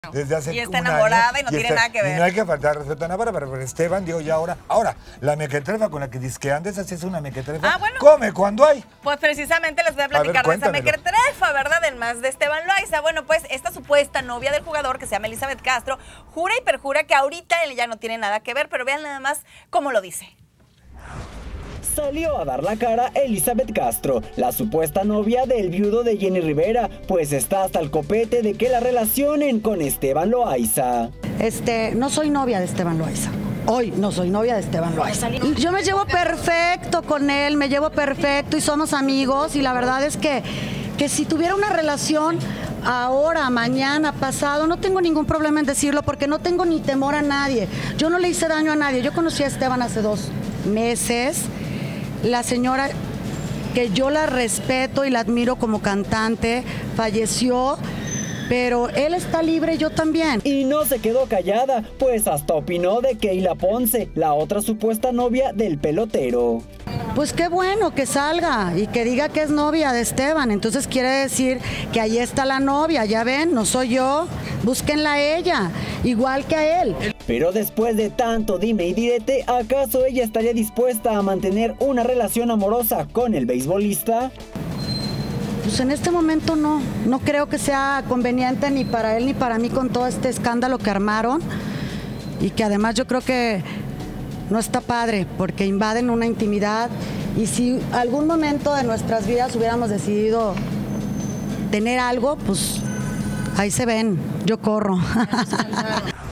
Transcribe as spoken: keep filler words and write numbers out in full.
Desde hace y está un enamorada año, y no y tiene está, nada que ver. Y no hay que faltar respeto a Navarra, pero, pero Esteban dio ya ahora. Ahora, la mequetrefa con la que dice que andes así es una mequetrefa. Ah, bueno. Come cuando hay. Pues precisamente les voy a platicar A ver, de esa cuéntamelo. mequetrefa, ¿verdad? Además de Esteban Loaiza. Bueno, pues esta supuesta novia del jugador, que se llama Elizabeth Castro, jura y perjura que ahorita él ya no tiene nada que ver, pero vean nada más cómo lo dice. Salió a dar la cara Elizabeth Castro, la supuesta novia del viudo de Jenny Rivera, pues está hasta el copete de que la relacionen con Esteban Loaiza. Este, no soy novia de Esteban Loaiza. Hoy no soy novia de Esteban Loaiza. Yo me llevo perfecto con él, me llevo perfecto y somos amigos y la verdad es que, que si tuviera una relación ahora, mañana, pasado, no tengo ningún problema en decirlo porque no tengo ni temor a nadie. Yo no le hice daño a nadie. Yo conocí a Esteban hace dos meses. La señora, que yo la respeto y la admiro como cantante, falleció, pero él está libre, yo también. Y no se quedó callada, pues hasta opinó de Keila Ponce, la otra supuesta novia del pelotero. Pues qué bueno que salga y que diga que es novia de Esteban, entonces quiere decir que ahí está la novia, ya ven, no soy yo, búsquenla a ella, igual que a él. Pero después de tanto dime y direte, ¿acaso ella estaría dispuesta a mantener una relación amorosa con el beisbolista? Pues en este momento no, no creo que sea conveniente ni para él ni para mí con todo este escándalo que armaron y que además yo creo que no está padre porque invaden una intimidad y si algún momento de nuestras vidas hubiéramos decidido tener algo, pues ahí se ven, yo corro.